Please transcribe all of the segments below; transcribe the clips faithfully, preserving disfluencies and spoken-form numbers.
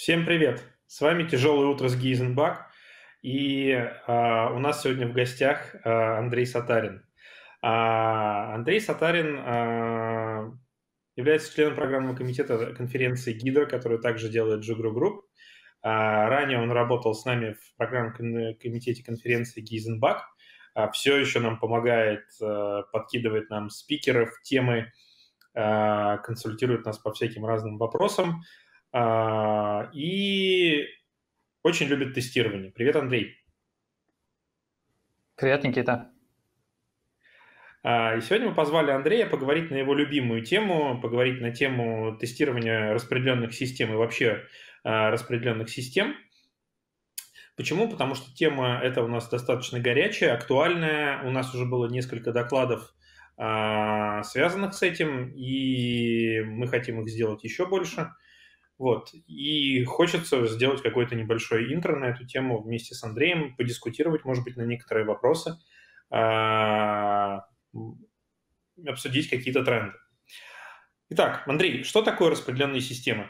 Всем привет! С вами «Тяжелое утро» с Гейзенбак, и а, у нас сегодня в гостях а, Андрей Сатарин. А, Андрей Сатарин а, является членом программного комитета конференции ГИДРО, которую также делает Джугру Групп. А, ранее он работал с нами в программном ком- комитете конференции Гейзенбак. А, все еще нам помогает, а, подкидывает нам спикеров, темы, а, консультирует нас по всяким разным вопросам. А, и очень любит тестирование. Привет, Андрей. Привет, Никита. А, И сегодня мы позвали Андрея поговорить на его любимую тему, поговорить на тему тестирования распределенных систем и вообще а, распределенных систем. Почему? Потому что тема эта у нас достаточно горячая, актуальная. У нас уже было несколько докладов, а, связанных с этим, и мы хотим их сделать еще больше. Вот. И хочется сделать какой-то небольшой интро на эту тему вместе с Андреем, подискутировать, может быть, на некоторые вопросы, а, м, обсудить какие-то тренды. Итак, Андрей, что такое распределенные системы?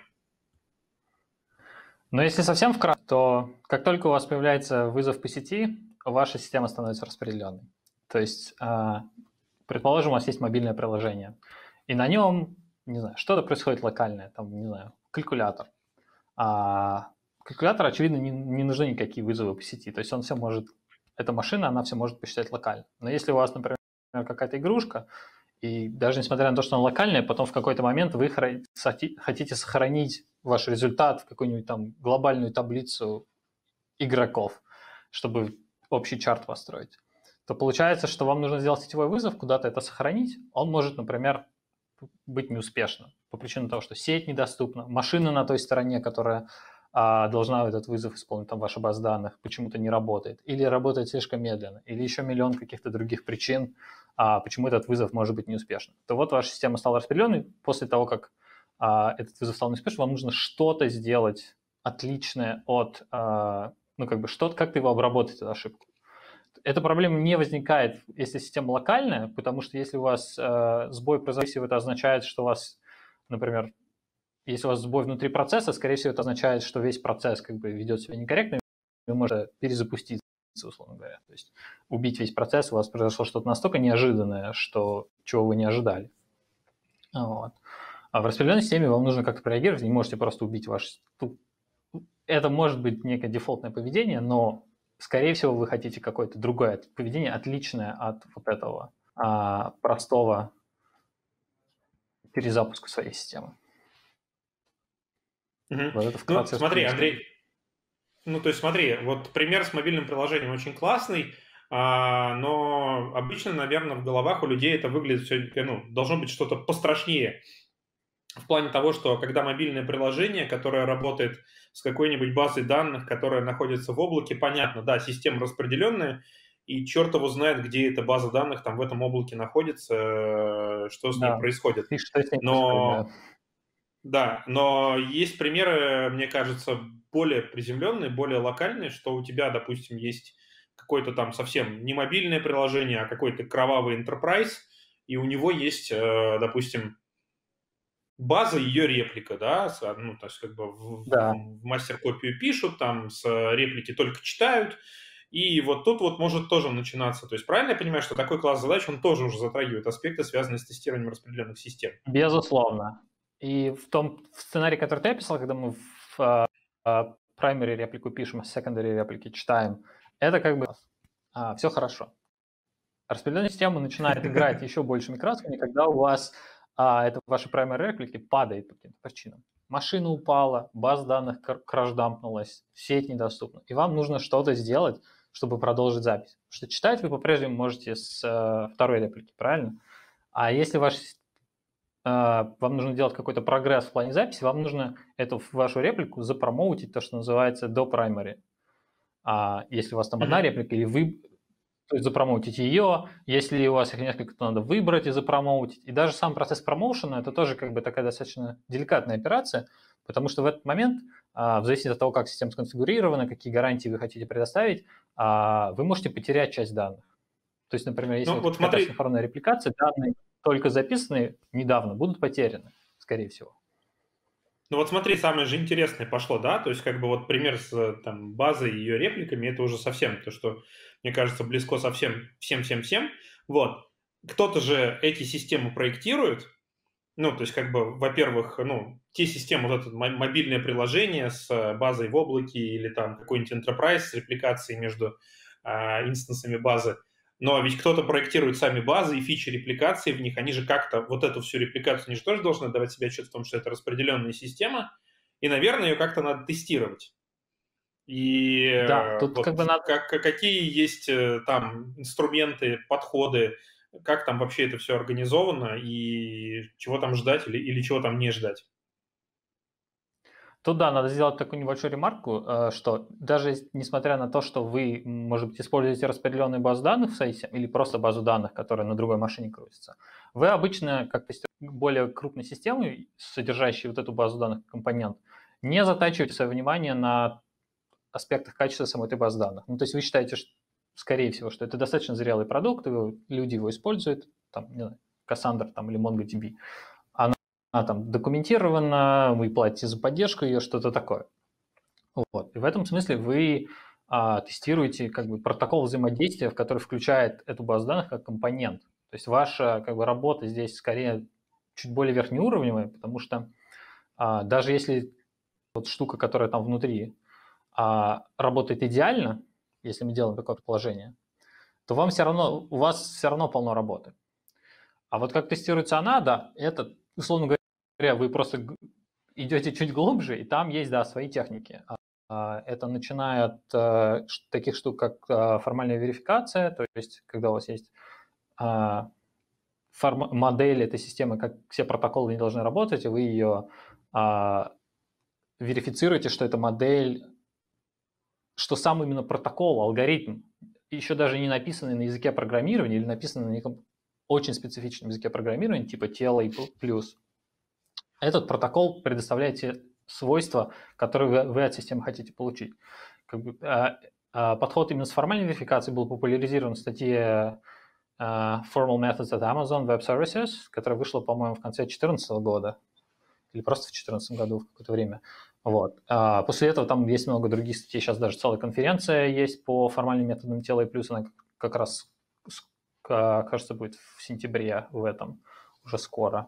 Но если совсем вкратце, то как только у вас появляется вызов по сети, ваша система становится распределенной. То есть, а, предположим, у вас есть мобильное приложение, и на нем, не знаю, что-то происходит локальное, там, не знаю, калькулятор. А калькулятор, очевидно, не, не нужны никакие вызовы по сети. То есть он все может, эта машина, она все может посчитать локально. Но если у вас, например, какая-то игрушка, и даже несмотря на то, что она локальная, потом в какой-то момент вы хотите сохранить ваш результат в какую-нибудь там глобальную таблицу игроков, чтобы общий чарт построить, то получается, что вам нужно сделать сетевой вызов, куда-то это сохранить. Он может, например, быть неуспешным по причине того, что сеть недоступна, машина на той стороне, которая а, должна этот вызов исполнить, там ваша база данных, почему-то не работает, или работает слишком медленно, или еще миллион каких-то других причин, а, почему этот вызов может быть неуспешным. То вот ваша система стала распределенной. После того, как а, этот вызов стал неуспешным, вам нужно что-то сделать отличное от, а, ну как бы, что-то, как-то его обработать, эту ошибку. Эта проблема не возникает, если система локальная, потому что если у вас э, сбой произошел, это означает, что у вас, например, если у вас сбой внутри процесса, скорее всего, это означает, что весь процесс как бы ведет себя некорректно, и вы можете перезапуститься, условно говоря. То есть убить весь процесс, у вас произошло что-то настолько неожиданное, что чего вы не ожидали. Вот. А в распределенной системе вам нужно как-то реагировать, не можете просто убить ваш... Это может быть некое дефолтное поведение, но скорее всего, вы хотите какое-то другое поведение, отличное от вот этого а, простого перезапуска своей системы. Угу. Вот это Ну, вкратце. смотри, Андрей, ну, то есть смотри, вот пример с мобильным приложением очень классный, а, но обычно, наверное, в головах у людей это выглядит все, ну, должно быть что-то пострашнее. В плане того, что когда мобильное приложение, которое работает с какой-нибудь базой данных, которая находится в облаке, понятно, да, система распределенная, и черт его знает, где эта база данных там в этом облаке находится, э, что с ней Да, происходит. и что с ней происходит, да. Но, да, но есть примеры, мне кажется, более приземленные, более локальные, что у тебя, допустим, есть какое-то там совсем не мобильное приложение, а какой-то кровавый enterprise, и у него есть, э, допустим, база, ее реплика, да, с, ну, то есть как бы в, Да. в мастер-копию пишут, там с реплики только читают, и вот тут вот может тоже начинаться. То есть правильно я понимаю, что такой класс задач, он тоже уже затрагивает аспекты, связанные с тестированием распределенных систем? Безусловно. И в том в сценарии, который ты описал, когда мы в а, а, primary реплику пишем, а secondary реплики читаем, это как бы а, все хорошо. Распределенная система начинает играть еще большими красками, когда у вас а, это ваши primary реплики падает по каким-то причинам. Машина упала, база данных краждампнулась, сеть недоступна. И вам нужно что-то сделать, чтобы продолжить запись. Потому что читать вы по-прежнему можете с э, второй реплики, правильно? А если ваш, э, вам нужно делать какой-то прогресс в плане записи, вам нужно эту вашу реплику запромоутить, то, что называется, до primary. А если у вас там одна Мгм. реплика, или вы то есть запромоутить ее, если у вас их несколько, то надо выбрать и запромоутить. И даже сам процесс промоушена – это тоже как бы такая достаточно деликатная операция, потому что в этот момент, в зависимости от того, как система сконфигурирована, какие гарантии вы хотите предоставить, вы можете потерять часть данных. То есть, например, если Ну это вот какая-то смотри, асинхронная репликация, данные, только записанные недавно, будут потеряны, скорее всего. Ну вот смотри, самое же интересное пошло, да, то есть как бы вот пример с там базой и ее репликами, это уже совсем то, что, мне кажется, близко совсем всем-всем-всем. Вот. Кто-то же эти системы проектирует, ну, то есть как бы, во-первых, ну, те системы, вот это мобильное приложение с базой в облаке или там какой-нибудь enterprise с репликацией между а, инстансами базы, но ведь кто-то проектирует сами базы и фичи репликации в них, они же как-то вот эту всю репликацию, они же тоже должны давать себе отчет в том, что это распределенная система, и, наверное, ее как-то надо тестировать. И Да, э, тут вот как бы надо... как, какие есть э, там инструменты, подходы, как там вообще это все организовано и чего там ждать или, или чего там не ждать? Тут, да, надо сделать такую небольшую ремарку, э, что даже несмотря на то, что вы, может быть, используете распределенную базу данных в сайте или просто базу данных, которая на другой машине крутится, вы обычно, как тестируете более крупной системы, содержащей вот эту базу данных компонент, не затачиваете свое внимание на аспектах качества самой этой базы данных. Ну, то есть вы считаете, что, скорее всего, что это достаточно зрелый продукт, и люди его используют, там, не знаю, Cassandra там, или MongoDB. Она, она там документирована, вы платите за поддержку ее, что-то такое. Вот. И в этом смысле вы а, тестируете как бы протокол взаимодействия, в который включает эту базу данных как компонент. То есть ваша как бы работа здесь скорее чуть более верхнеуровневая, потому что а, даже если вот штука, которая там внутри, а, работает идеально, если мы делаем такое предположение, то вам все равно, у вас все равно полно работы. А вот как тестируется она, да, это, условно говоря, вы просто идете чуть глубже, и там есть, да, свои техники. Это начиная от э, таких штук, как э, формальная верификация, то есть когда у вас есть э, форм- модель этой системы, как все протоколы не должны работать, и вы ее э, верифицируете, что эта модель, что сам именно протокол, алгоритм, еще даже не написанный на языке программирования или написанный на неком очень специфичном языке программирования, типа тело и плюс, этот протокол предоставляет те свойства, которые вы, вы от системы хотите получить. Как бы, а, а, подход именно с формальной верификацией был популяризирован в статье а, Formal Methods at Amazon Web Services, которая вышла, по-моему, в конце две тысячи четырнадцатого года или просто в две тысячи четырнадцатом году в какое-то время. Вот. А после этого там есть много других статей, сейчас даже целая конференция есть по формальным методам тела и плюс, она как раз, кажется, будет в сентябре в этом, уже скоро,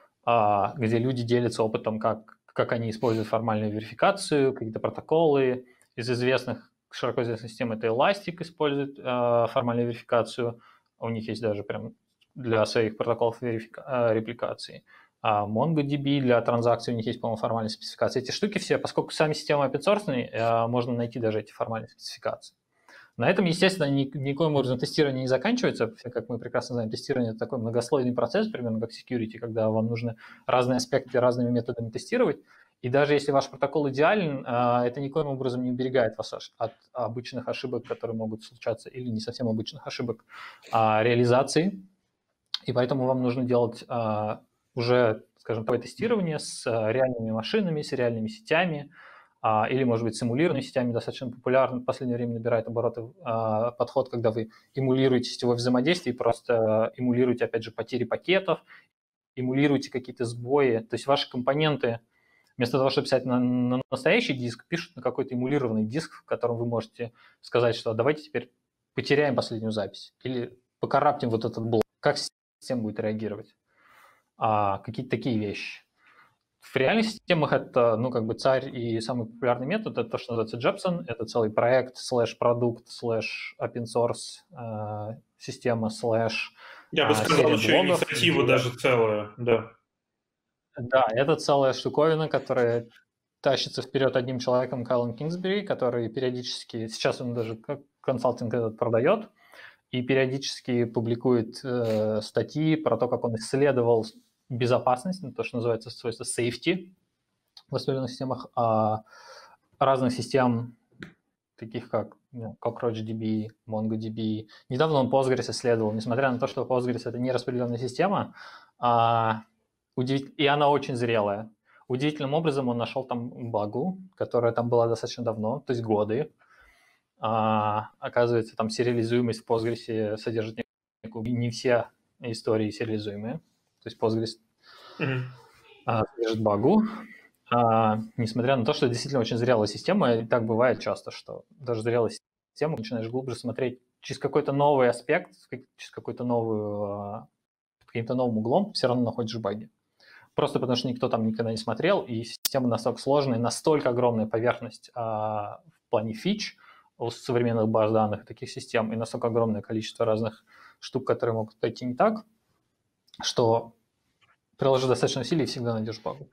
где люди делятся опытом, как, как они используют формальную верификацию, какие-то протоколы. Из известных, широко известных систем это Elastic использует э, формальную верификацию. У них есть даже прям для своих протоколов верифика- э, репликации. А MongoDB для транзакций у них есть, по-моему, формальные спецификации. Эти штуки все, поскольку сами системы open source, э, можно найти даже эти формальные спецификации. На этом, естественно, ни, никоим образом тестирование не заканчивается. Как мы прекрасно знаем, тестирование – это такой многослойный процесс, примерно как security, когда вам нужно разные аспекты разными методами тестировать. И даже если ваш протокол идеален, это никоим образом не уберегает вас от обычных ошибок, которые могут случаться, или не совсем обычных ошибок реализации. И поэтому вам нужно делать уже, скажем, такое тестирование с реальными машинами, с реальными сетями, или, может быть, с эмулированными сетями. Достаточно популярно в последнее время набирает обороты подход, когда вы эмулируете сетевое взаимодействие и просто эмулируете, опять же, потери пакетов, эмулируете какие-то сбои. То есть ваши компоненты, вместо того, чтобы писать на, на настоящий диск, пишут на какой-то эмулированный диск, в котором вы можете сказать, что давайте теперь потеряем последнюю запись или покараптим вот этот блок. Как система будет реагировать? А, какие-то такие вещи. В реальных системах это, ну, как бы царь и самый популярный метод, это то, что называется Jepson, это целый проект, слэш-продукт, слэш-open source э, система, слэш Я бы э, сказал, серия еще блогов. инициатива Где... даже целая, да. Да, это целая штуковина, которая тащится вперед одним человеком, Кайлом Кингсбери, который периодически, сейчас он даже консалтинг этот продает, и периодически публикует э, статьи про то, как он исследовал безопасность, то, что называется свойство safety в распределенных системах, а разных систем, таких как ну, CockroachDB, MongoDB. Недавно он Postgres исследовал, несмотря на то, что Postgres – это не распределенная система, а, удивитель... и она очень зрелая. Удивительным образом он нашел там багу, которая там была достаточно давно, то есть годы. А, оказывается, там сериализуемость в Postgres содержит не все истории сериализуемые. То есть Postgres mm-hmm. а, содержит багу. А, несмотря на то, что это действительно очень зрелая система, и так бывает часто, что даже зрелая система начинаешь глубже смотреть через какой-то новый аспект, через какой-то новый, каким-то новым углом, все равно находишь баги. Просто потому что никто там никогда не смотрел, и система настолько сложная, настолько огромная поверхность а, в плане фич у современных баз данных таких систем, и настолько огромное количество разных штук, которые могут пойти не так, что приложи достаточно усилий и всегда найдешь багу.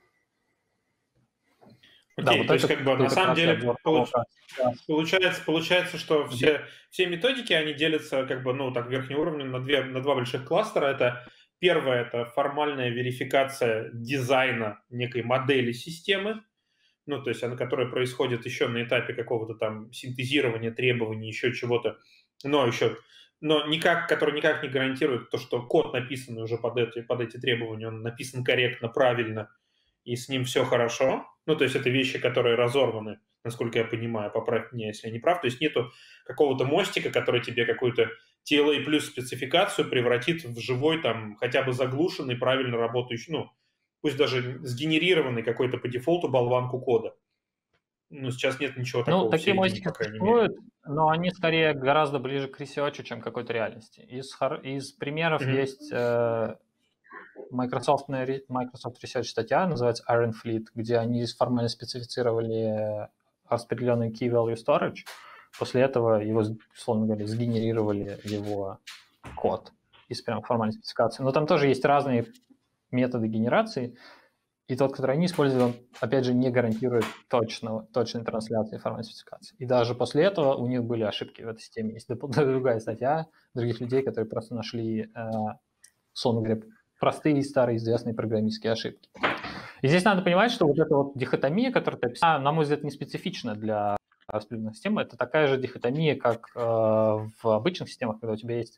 Окей, Да, вот то есть это как бы на самом деле получ... да. получается, получается, что все, все методики, они делятся как бы, ну, так, верхним уровнем на, две, на два больших кластера. Это первое, это формальная верификация дизайна некой модели системы, ну, то есть она, которая происходит еще на этапе какого-то там синтезирования требований, еще чего-то, но еще, но никак, который никак не гарантирует то, что код, написанный уже под эти, под эти требования, он написан корректно, правильно, и с ним все хорошо. Ну, то есть это вещи, которые разорваны, насколько я понимаю, поправь меня, если я не прав. То есть нету какого-то мостика, который тебе какую-то ти эл эй плюс спецификацию превратит в живой, там, хотя бы заглушенный, правильно работающий, ну, пусть даже сгенерированный какой-то по дефолту болванку кода. Ну, сейчас нет ничего такого Ну, в такие середине, мостики по крайней мере. существуют, но они скорее гораздо ближе к ресерчу, чем к какой-то реальности. Из, из примеров mm-hmm. есть э, Microsoft, Microsoft Research статья, называется Iron Fleet, где они формально специфицировали распределенный key value storage. После этого его, условно говоря, сгенерировали его код из прям формальной спецификации. Но там тоже есть разные методы генерации. И тот, который они используют, он, опять же, не гарантирует точного, точной трансляции формальной спецификации. И даже после этого у них были ошибки в этой системе. Есть другая статья других людей, которые просто нашли, э, условно говоря, простые, старые, известные программистские ошибки. И здесь надо понимать, что вот эта вот дихотомия, которую ты описал, на мой взгляд, не специфична для распределенных систем. Это такая же дихотомия, как э, в обычных системах, когда у тебя есть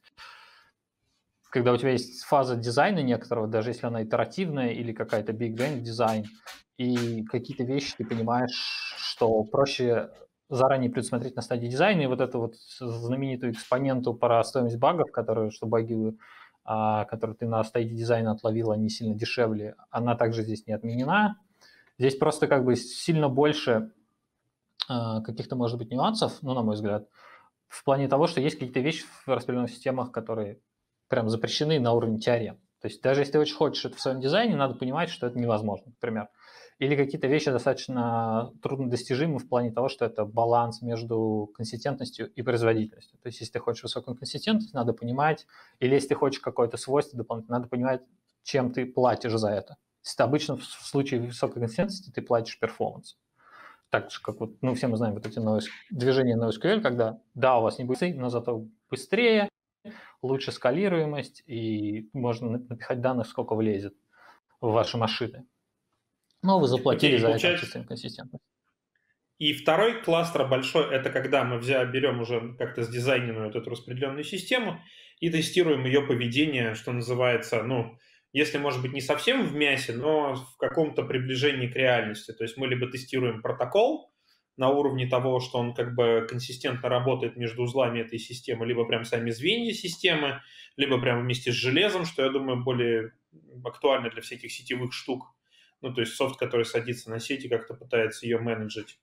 когда у тебя есть фаза дизайна некоторого, даже если она итеративная или какая-то big bang дизайн, и какие-то вещи ты понимаешь, что проще заранее предусмотреть на стадии дизайна, и вот эту вот знаменитую экспоненту про стоимость багов, которую, что баги, а, которые ты на стадии дизайна отловил, они сильно дешевле, она также здесь не отменена. Здесь просто как бы сильно больше а, каких-то, может быть, нюансов, ну, на мой взгляд, в плане того, что есть какие-то вещи в распределенных системах, которые прям запрещены на уровне теорем. То есть даже если ты очень хочешь это в своем дизайне, надо понимать, что это невозможно, например. Или какие-то вещи достаточно труднодостижимы в плане того, что это баланс между консистентностью и производительностью. То есть если ты хочешь высокую консистентность, надо понимать, или если ты хочешь какое-то свойство дополнительное, надо понимать, чем ты платишь за это. Если обычно в случае высокой консистентности ты платишь перформанс. Так же, как вот, ну, все мы знаем вот эти движения NoSQL, когда, да, у вас не будет, но зато быстрее, лучше скалируемость, и можно напихать данных, сколько влезет в ваши машины. Но вы заплатили okay, за это отсутствием консистентности. И второй кластер большой, это когда мы взяли, берем уже как-то сдизайненную вот эту распределенную систему и тестируем ее поведение, что называется, ну, если, может быть, не совсем в мясе, но в каком-то приближении к реальности. То есть мы либо тестируем протокол на уровне того, что он как бы консистентно работает между узлами этой системы, либо прям сами звенья системы, либо прямо вместе с железом, что, я думаю, более актуально для всяких сетевых штук. Ну, то есть софт, который садится на сеть и как-то пытается ее менеджить.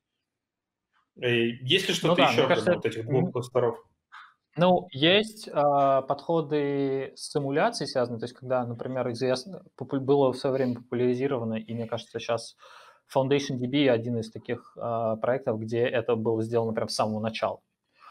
Есть ли что-то ну, да, еще, кажется, вот этих двух кластеров? Ну, есть э, подходы с симуляцией связанные, то есть когда, например, известно, было в свое время популяризировано, и мне кажется, сейчас FoundationDB один из таких э, проектов, где это было сделано прям с самого начала.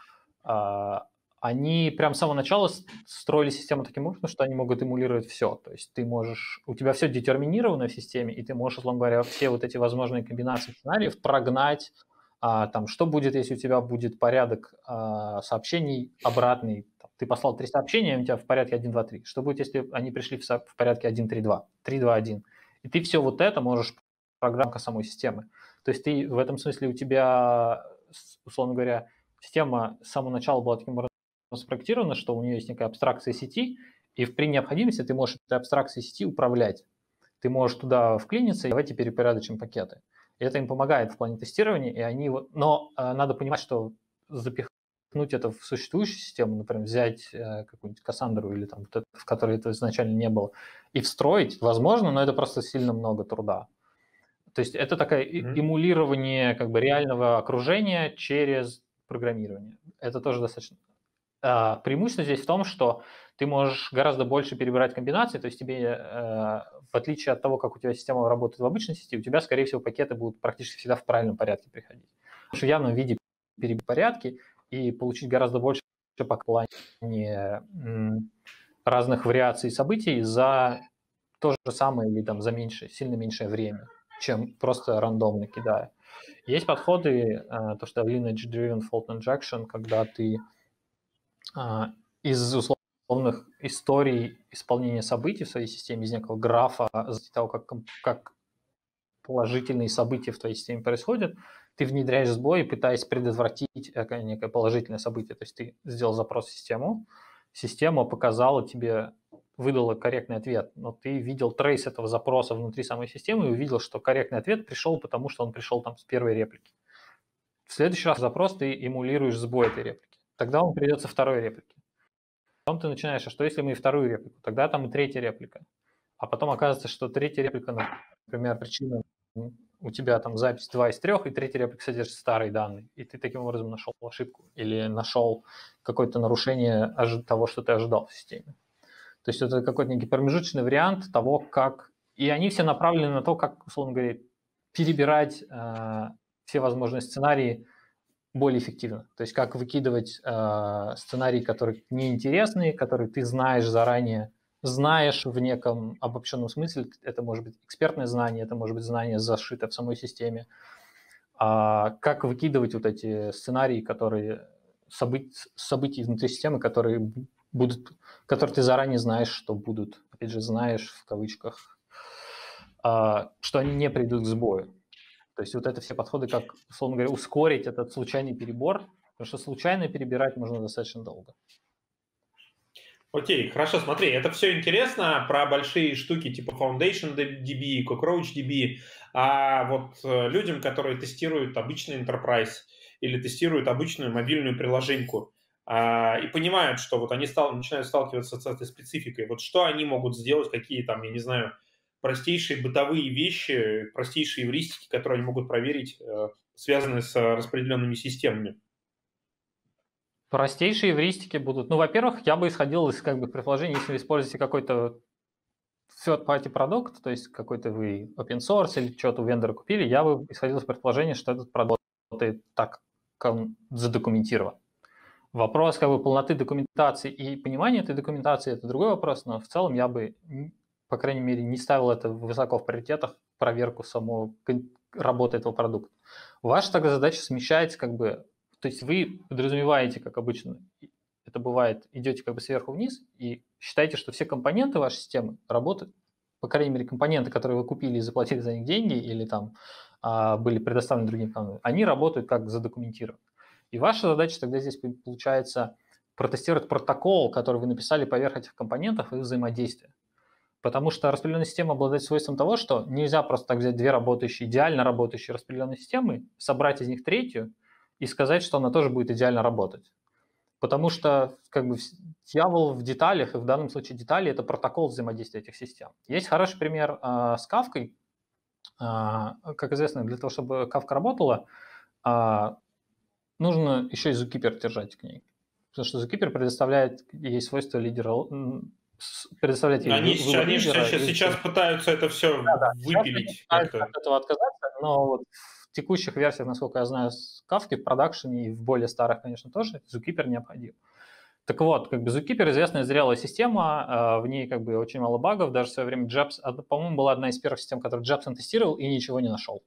Э, они прям с самого начала строили систему таким образом, что они могут эмулировать все. То есть ты можешь, у тебя все детерминировано в системе, и ты можешь, условно говоря, все вот эти возможные комбинации сценариев прогнать. А, там, что будет, если у тебя будет порядок а, сообщений обратный? Там, ты послал три сообщения, у тебя в порядке один, два, три. Что будет, если они пришли в, в порядке один, три, два, три, два, один? И ты все вот это можешь программка самой системы. То есть ты в этом смысле у тебя, условно говоря, система с самого начала была таким образом спроектирована, что у нее есть некая абстракция сети, и при необходимости ты можешь этой абстракцией сети управлять. Ты можешь туда вклиниться и давайте перепорядочим пакеты. И это им помогает в плане тестирования, и они вот, но э, надо понимать, что запихнуть это в существующую систему, например, взять э, какую-нибудь Кассандру или там, вот это, в которой это изначально не было, и встроить, возможно, но это просто сильно много труда. То есть это такое Мгм. эмулирование как бы реального окружения через программирование. Это тоже достаточно. А, преимущество здесь в том, что ты можешь гораздо больше перебирать комбинации, то есть тебе, э, в отличие от того, как у тебя система работает в обычной сети, у тебя, скорее всего, пакеты будут практически всегда в правильном порядке приходить. Потому что в явном виде перебить порядки и получить гораздо больше по плане м, разных вариаций событий за то же самое или там за меньшее, сильно меньшее время, чем просто рандомно кидая. Есть подходы, э, то, что lineage-driven fault injection, когда ты а, из условных историй исполнения событий в своей системе, из некого графа, из того, как, как положительные события в твоей системе происходят, ты внедряешь сбой, пытаясь предотвратить некое положительное событие. То есть ты сделал запрос в систему, система показала тебе, выдала корректный ответ, но ты видел трейс этого запроса внутри самой системы и увидел, что корректный ответ пришел, потому что он пришел там с первой реплики. В следующий раз запрос ты эмулируешь сбой этой реплики. Тогда он придет со второй реплики. Потом ты начинаешь, а что если мы и вторую реплику? Тогда там и третья реплика. А потом оказывается, что третья реплика, например, причина у тебя там запись два из трех, и третья реплика содержит старые данные. И ты таким образом нашел ошибку или нашел какое-то нарушение того, что ты ожидал в системе. То есть это какой-то некий промежуточный вариант того, как... И они все направлены на то, как, условно говоря, перебирать э, все возможные сценарии более эффективно. То есть как выкидывать э, сценарии, которые неинтересные, которые ты знаешь заранее, знаешь в неком обобщенном смысле, это может быть экспертное знание, это может быть знание, зашитое в самой системе. А как выкидывать вот эти сценарии, которые событ, события внутри системы, которые будут, которые ты заранее знаешь, что будут, опять же, знаешь в кавычках, а, что они не придут к сбою. То есть вот это все подходы, как, условно говоря, ускорить этот случайный перебор, потому что случайно перебирать можно достаточно долго. Окей, хорошо, смотри, это все интересно про большие штуки типа FoundationDB, CockroachDB, а вот людям, которые тестируют обычный Enterprise или тестируют обычную мобильную приложеньку а, и понимают, что вот они стал, начинают сталкиваться с этой спецификой, вот что они могут сделать, какие там, я не знаю, простейшие бытовые вещи, простейшие эвристики, которые они могут проверить, связанные с распределенными системами? Простейшие эвристики будут. Ну, во-первых, я бы исходил из как бы предположения, если вы используете какой-то third-party продукт, то есть какой-то вы open source или что-то у вендора купили, я бы исходил из предположения, что этот продукт работает так, как он задокументирован. Вопрос как бы полноты документации и понимания этой документации – это другой вопрос, но в целом я бы, по крайней мере, не ставил это высоко в приоритетах, проверку самой работы этого продукта. Ваша тогда задача смещается как бы, то есть вы подразумеваете, как обычно это бывает, идете как бы сверху вниз и считаете, что все компоненты вашей системы работают, по крайней мере, компоненты, которые вы купили и заплатили за них деньги или там а, были предоставлены другим компаниям, они работают как задокументированы. И ваша задача тогда здесь получается протестировать протокол, который вы написали поверх этих компонентов и взаимодействия. Потому что распределенная система обладает свойством того, что нельзя просто так взять две работающие, идеально работающие распределенные системы, собрать из них третью и сказать, что она тоже будет идеально работать. Потому что как бы дьявол в деталях, и в данном случае детали – это протокол взаимодействия этих систем. Есть хороший пример э, с Kafka. Э, как известно, для того, чтобы Kafka работала, э, нужно еще и Zookeeper держать к ней. Потому что Zookeeper предоставляет ей свойства лидера, предоставляет ей Они, выбор они лидера. сейчас, сейчас пытаются это все да, да. выпилить как-то. От этого отказаться, но вот в текущих версиях, насколько я знаю, с Kafka в продакшене и в более старых, конечно, тоже Zookeeper необходим. Так вот, как бы Zookeeper известная зрелая система, в ней как бы очень мало багов, даже в свое время Джебс, по-моему, была одна из первых систем, которую Джебсон тестировал и ничего не нашел.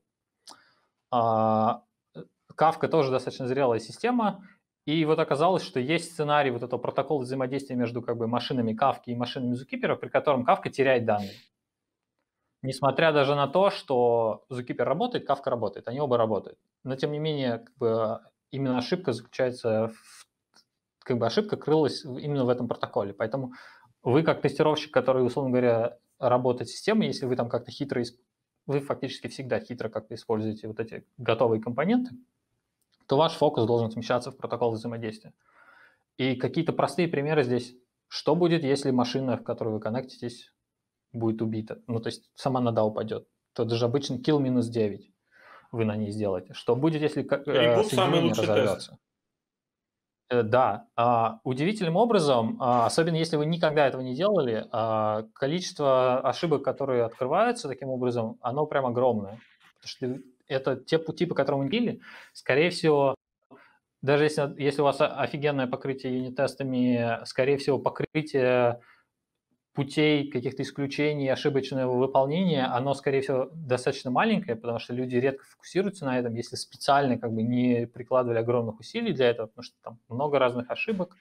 Kafka тоже достаточно зрелая система, и вот оказалось, что есть сценарий вот этого протокола взаимодействия между как бы машинами Kafka и машинами Zookeeper, при котором Kafka теряет данные. Несмотря даже на то, что Zookeeper работает, Kafka работает, они оба работают. Но тем не менее, как бы, именно ошибка заключается в как бы ошибка крылась именно в этом протоколе. Поэтому вы как тестировщик, который, условно говоря, работает с системой, если вы там как-то хитро, вы фактически всегда хитро как-то используете вот эти готовые компоненты, то ваш фокус должен смещаться в протокол взаимодействия. И какие-то простые примеры здесь. Что будет, если машина, в которую вы коннектитесь, будет убита? Ну, то есть сама нода упадет. то даже обычно kill минус девять вы на ней сделаете. Что будет, если Reboot самый соединение лучший разорвется? тест. Да, а, удивительным образом, а, особенно если вы никогда этого не делали, а, количество ошибок, которые открываются таким образом, оно прям огромное. Потому что это те пути, по которым мы били, скорее всего, даже если, если у вас офигенное покрытие юнит-тестами, скорее всего, покрытие путей, каких-то исключений, ошибочного выполнения, оно, скорее всего, достаточно маленькое, потому что люди редко фокусируются на этом, если специально как бы не прикладывали огромных усилий для этого, потому что там много разных ошибок.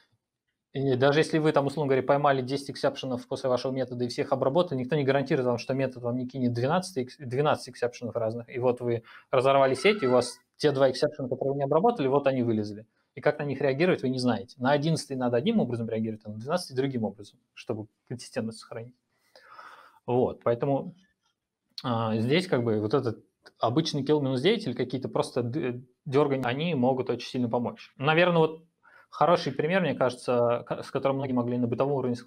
И даже если вы там, условно говоря, поймали десять эксепшенов после вашего метода и всех обработали, никто не гарантирует вам, что метод вам не кинет двенадцать, двенадцать эксепшенов разных. И вот вы разорвали сеть, и у вас те два эксепшена, которые вы не обработали, вот они вылезли. И как на них реагировать, вы не знаете. На одиннадцатый надо одним образом реагировать, а на двенадцатый другим образом, чтобы консистентность сохранить. Вот, поэтому а, здесь как бы вот этот обычный kill минус девять или какие-то просто дергания, они могут очень сильно помочь. Наверное, вот хороший пример, мне кажется, с которым многие могли на бытовом уровне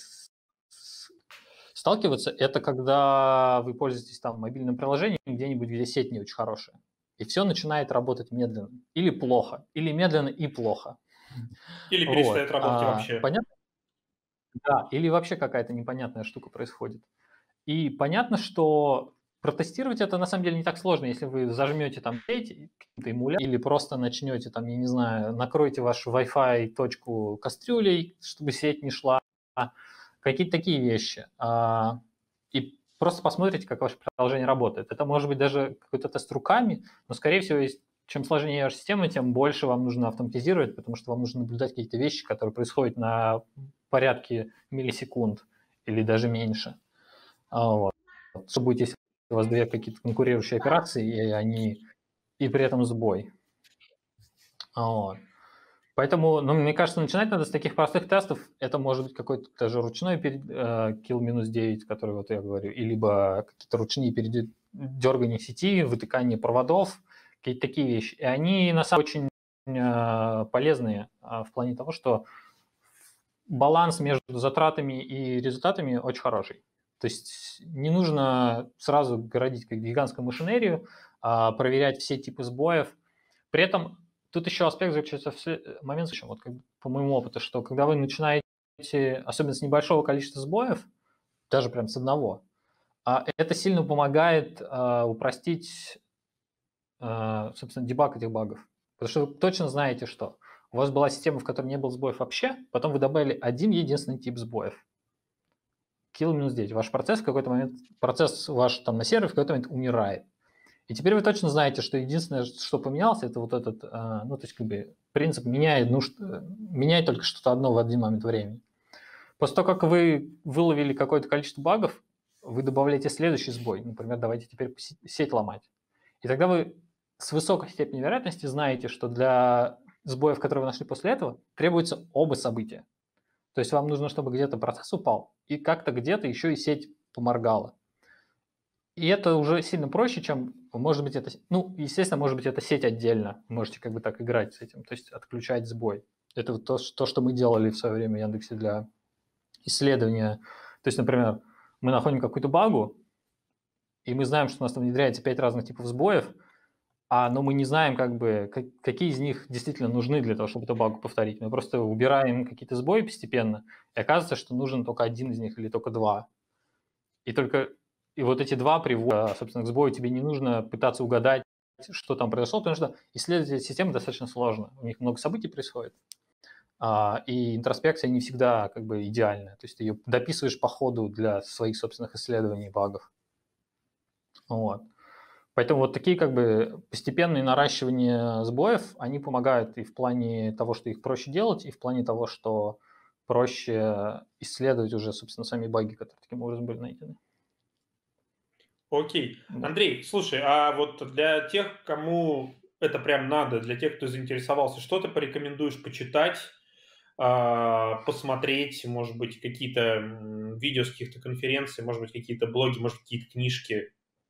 сталкиваться, это когда вы пользуетесь там мобильным приложением где-нибудь, где сеть не очень хорошая. И все начинает работать медленно. Или плохо. Или медленно и плохо. Или перестает вот. работать а, вообще. Понятно? Да, или вообще какая-то непонятная штука происходит. И понятно, что протестировать это на самом деле не так сложно, если вы зажмете там сеть, каким-то эмулятор, или просто начнете там, я не знаю, накройте вашу Wi-Fi точку кастрюлей, чтобы сеть не шла, какие-то такие вещи. И просто посмотрите, как ваше приложение работает. Это может быть даже какой-то тест руками, но, скорее всего, чем сложнее ваша система, тем больше вам нужно автоматизировать, потому что вам нужно наблюдать какие-то вещи, которые происходят на порядке миллисекунд или даже меньше. Вот. Что будет, если у вас две какие-то конкурирующие операции, и они и при этом сбой. Вот. Поэтому, ну, мне кажется, начинать надо с таких простых тестов. Это может быть какой-то даже ручной kill минус девять, который вот я говорю, и либо какие-то ручные передергания сети, вытыкание проводов, какие-то такие вещи. И они на самом деле очень полезные в плане того, что баланс между затратами и результатами очень хороший. То есть не нужно сразу городить как гигантскую машинерию, а проверять все типы сбоев. При этом тут еще аспект заключается в момент, вот как, по моему опыту, что когда вы начинаете, особенно с небольшого количества сбоев, даже прям с одного, это сильно помогает упростить, собственно, дебаг этих багов. Потому что вы точно знаете, что у вас была система, в которой не было сбоев вообще, потом вы добавили один единственный тип сбоев. kill минус девять. Ваш процесс в какой-то момент, процесс ваш там на сервере в какой-то момент умирает. И теперь вы точно знаете, что единственное, что поменялось, это вот этот, ну, то есть как бы принцип меняет, ну, меняет только что-то одно в один момент времени. После того, как вы выловили какое-то количество багов, вы добавляете следующий сбой. Например, давайте теперь сеть ломать. И тогда вы с высокой степенью вероятности знаете, что для сбоев, которые вы нашли после этого, требуется оба события. То есть вам нужно, чтобы где-то процесс упал, и как-то где-то еще и сеть поморгала. И это уже сильно проще, чем, может быть, это, ну, естественно, может быть, это сеть отдельно. Вы можете как бы так играть с этим, то есть отключать сбой. Это вот то, то, что мы делали в свое время в Яндексе для исследования. То есть, например, мы находим какую-то багу, и мы знаем, что у нас там внедряется пять разных типов сбоев, а, но мы не знаем, как бы, как, какие из них действительно нужны для того, чтобы эту багу повторить. Мы просто убираем какие-то сбои постепенно, и оказывается, что нужен только один из них или только два. И только и вот эти два приводят, собственно, к сбою. Тебе не нужно пытаться угадать, что там произошло, потому что исследовать эти системы достаточно сложно. У них много событий происходит, и интроспекция не всегда как бы идеальная. То есть ты ее дописываешь по ходу для своих собственных исследований багов. Вот. Поэтому вот такие как бы постепенные наращивания сбоев, они помогают и в плане того, что их проще делать, и в плане того, что проще исследовать уже, собственно, сами баги, которые таким образом были найдены. Окей. Андрей, слушай, а вот для тех, кому это прям надо, для тех, кто заинтересовался, что ты порекомендуешь почитать, посмотреть, может быть, какие-то видео с каких-то конференций, может быть, какие-то блоги, может, какие-то книжки?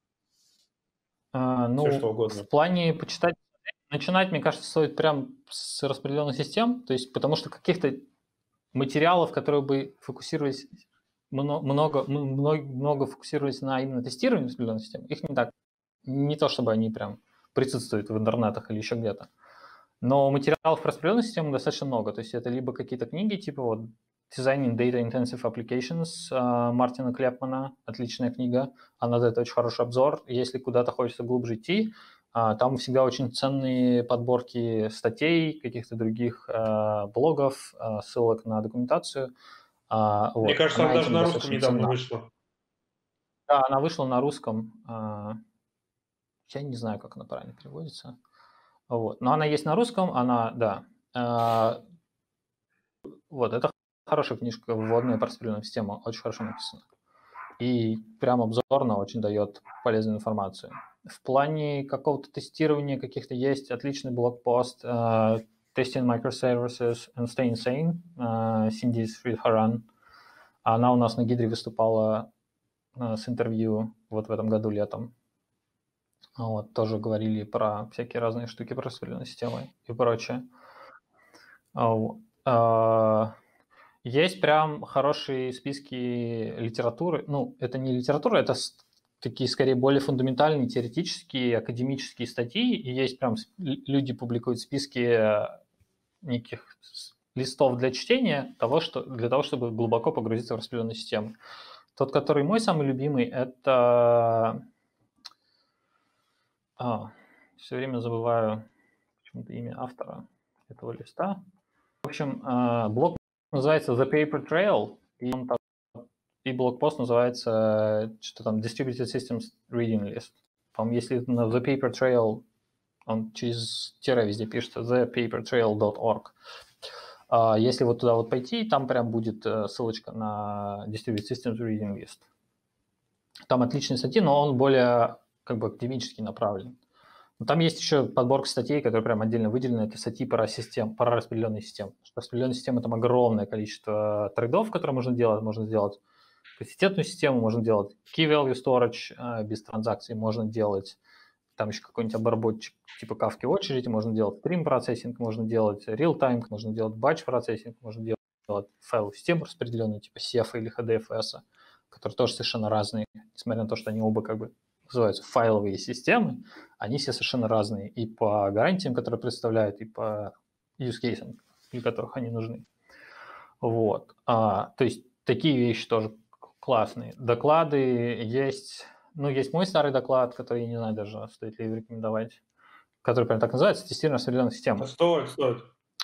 А, ну, все что угодно. В плане почитать, начинать, мне кажется, стоит прям с распределенных систем, то есть потому что каких-то материалов, которые бы фокусировались много, много, много фокусировались на именно тестировании распределенной системы. Их не так, не то чтобы они прям присутствуют в интернетах или еще где-то. Но материалов про распределенную систему достаточно много. То есть это либо какие-то книги, типа вот Designing Data Intensive Applications uh, Мартина Клепмана, отличная книга, она дает очень хороший обзор. Если куда-то хочется глубже идти, uh, там всегда очень ценные подборки статей, каких-то других uh, блогов, uh, ссылок на документацию. Uh, Мне вот. кажется, она она даже этим на русском недавно ценна. вышла. Да, она вышла на русском. Uh, я не знаю, как она правильно переводится. Вот. Но она есть на русском, она, да. Uh, вот, это хорошая книжка, вводная по распределенной системе, очень хорошо написана. И прям обзорно очень дает полезную информацию. В плане какого-то тестирования каких-то есть отличный блогпост uh, Testing Microservices and Staying Sane, uh, Cindy Sridharan. Она у нас на Гидре выступала uh, с интервью вот в этом году летом. Вот, тоже говорили про всякие разные штуки про распределенные системы и прочее. Uh, uh, Есть прям хорошие списки литературы. Ну, это не литература, это такие, скорее, более фундаментальные, теоретические, академические статьи. И есть прям люди публикуют списки неких листов для чтения того, что, для того, чтобы глубоко погрузиться в распределенную систему. Тот, который мой самый любимый, это... А, все время забываю почему-то имя автора этого листа. В общем, блог называется The Paper Trail, и, он там, и блогпост называется что там Distributed Systems Reading List. По-моему, если на The Paper Trail, он через тире везде пишется, the paper trail dot org. А если вот туда вот пойти, там прям будет ссылочка на Distributed Systems Reading List. Там отличные статьи, но он более как бы академически направлен. Но там есть еще подборка статей, которые прям отдельно выделены. Это статьи про систем, про распределенные системы. Что распределенные системы там огромное количество трейдов, которые можно делать. Можно сделать консистентную систему, можно делать key value storage без транзакций, можно делать там еще какой-нибудь обработчик типа Kafka очереди, можно делать stream процессинг, можно делать real-time, можно делать batch процессинг, можно делать файловую систему распределенную типа си эф или эйч ди эф эс, которые тоже совершенно разные, несмотря на то, что они оба как бы называются файловые системы, они все совершенно разные и по гарантиям, которые представляют, и по use cases, для которых они нужны. Вот. А, то есть такие вещи тоже классные. Доклады есть... Ну, есть мой старый доклад, который, я не знаю даже, стоит ли его рекомендовать, который прям так называется, тестирование распределенных систем. Стоит, стоит.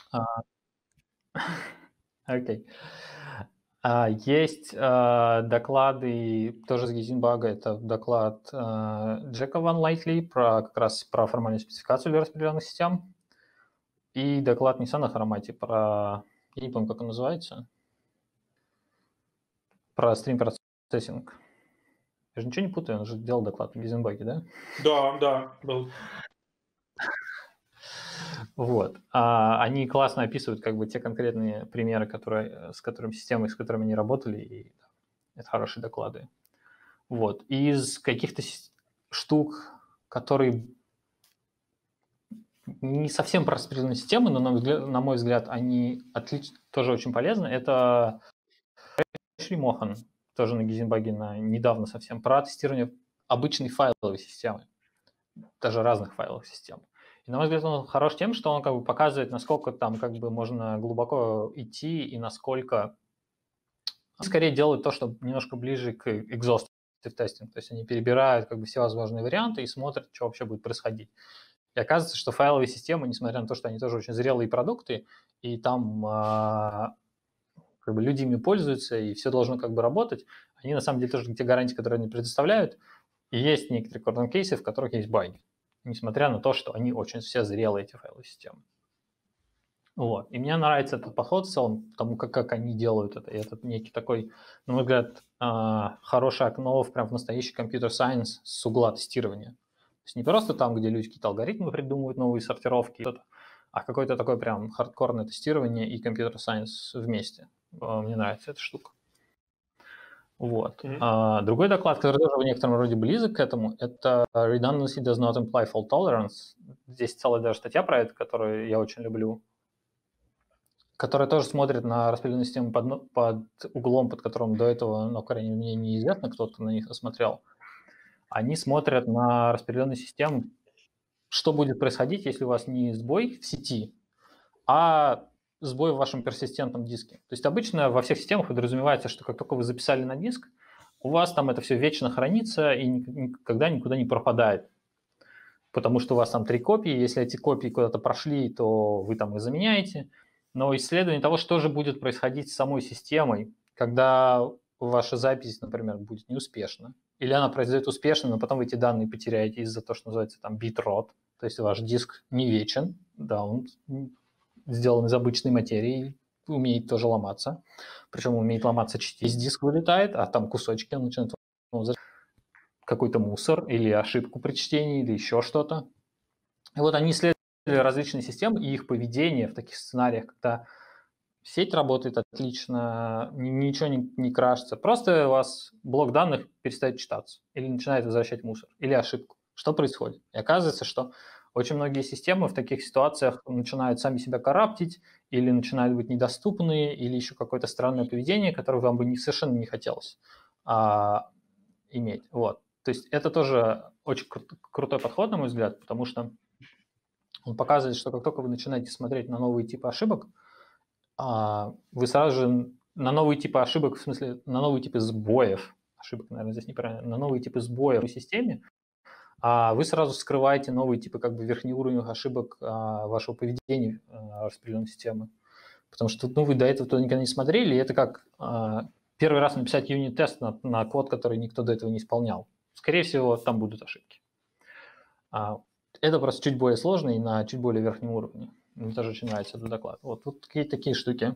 Окей. А, есть а, доклады тоже с Гейзенбага. Это доклад а, Джека Ван Лайтли про как раз про формальную спецификацию для распределенных систем. И доклад Ниссана Харамати про, я не помню, как он называется, про стрим-процессинг. Я же ничего не путаю, он же делал доклад в Гейзенбаге, да? Да, да, был. Вот. А они классно описывают как бы те конкретные примеры, которые, с которыми системы, с которыми они работали, и да, это хорошие доклады. Вот. Из каких-то штук, которые не совсем про распределенные системы, но, на мой взгляд, на мой взгляд они отлично, тоже очень полезны, это Шри Мохан, тоже на Гейзенбаге на, недавно совсем, про тестирование обычной файловой системы, даже разных файловых систем. И, на мой взгляд, он хорош тем, что он как бы показывает, насколько там как бы можно глубоко идти и насколько скорее делают то, что немножко ближе к exhaustive testing. То есть они перебирают как бы все возможные варианты и смотрят, что вообще будет происходить. И оказывается, что файловые системы, несмотря на то, что они тоже очень зрелые продукты, и там а, как бы люди ими пользуются, и все должно как бы работать, они на самом деле тоже те гарантии, которые они предоставляют, и есть некоторые корнер-кейсы, в которых есть баги, несмотря на то, что они очень все зрелые, эти файловые системы. Вот. И мне нравится этот подход в целом, потому как, как они делают это. И это некий такой, на мой взгляд, хорошее окно в прям в настоящий компьютер-сайенс с угла тестирования. То есть не просто там, где люди какие-то алгоритмы придумывают, новые сортировки, а какое-то такое прям хардкорное тестирование и компьютер-сайенс вместе. Мне нравится эта штука. Вот. Mm-hmm. А, другой доклад, который тоже в некотором роде близок к этому, это Redundancy does not imply fault tolerance. Здесь целая даже статья про это, которую я очень люблю, которые тоже смотрят на распределенную систему под, под углом, под которым до этого, ну, крайне мне неизвестно, кто-то на них осмотрел, они смотрят на распределенную систему, что будет происходить, если у вас не сбой в сети, а сбой в вашем персистентном диске. То есть обычно во всех системах подразумевается, что как только вы записали на диск, у вас там это все вечно хранится и никогда никуда не пропадает. Потому что у вас там три копии, если эти копии куда-то прошли, то вы там их заменяете. Но исследование того, что же будет происходить с самой системой, когда ваша запись, например, будет неуспешна, или она произойдет успешно, но потом вы эти данные потеряете из-за того, что называется там битрот, то есть ваш диск не вечен, да, он сделан из обычной материи, умеет тоже ломаться, причем умеет ломаться частично, диск вылетает, а там кусочки он начинает какой-то мусор или ошибку при чтении, или еще что-то. И вот они исследовали различные системы и их поведение в таких сценариях, когда сеть работает отлично, ничего не, не крашится, просто у вас блок данных перестает читаться или начинает возвращать мусор, или ошибку. Что происходит? И оказывается, что очень многие системы в таких ситуациях начинают сами себя караптить, или начинают быть недоступны, или еще какое-то странное поведение, которое вам бы не, совершенно не хотелось а, иметь. Вот. То есть это тоже очень кру- крутой подход, на мой взгляд, потому что он показывает, что как только вы начинаете смотреть на новые типы ошибок, вы сразу же на новые типы ошибок, в смысле на новые типы сбоев, ошибок, наверное, здесь неправильно, на новые типы сбоев в системе, вы сразу скрываете новые типы как бы верхнеуровневых ошибок вашего поведения распределенной системы. Потому что ну, вы до этого туда никогда не смотрели, и это как первый раз написать юнит-тест на, на код, который никто до этого не исполнял. Скорее всего, там будут ошибки. Это просто чуть более сложно и на чуть более верхнем уровне. Мне тоже очень нравится этот доклад. Вот, вот такие, такие штуки.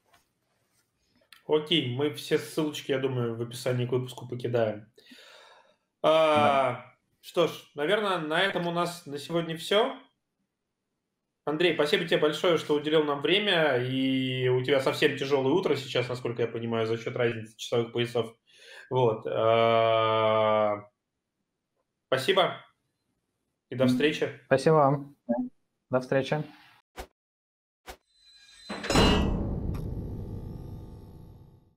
Окей, мы все ссылочки, я думаю, в описании к выпуску покидаем. А, да. Что ж, наверное, на этом у нас на сегодня все. Андрей, спасибо тебе большое, что уделил нам время, и у тебя совсем тяжелое утро сейчас, насколько я понимаю, за счет разницы часовых поясов. Вот. Спасибо и до встречи. Спасибо вам. До встречи.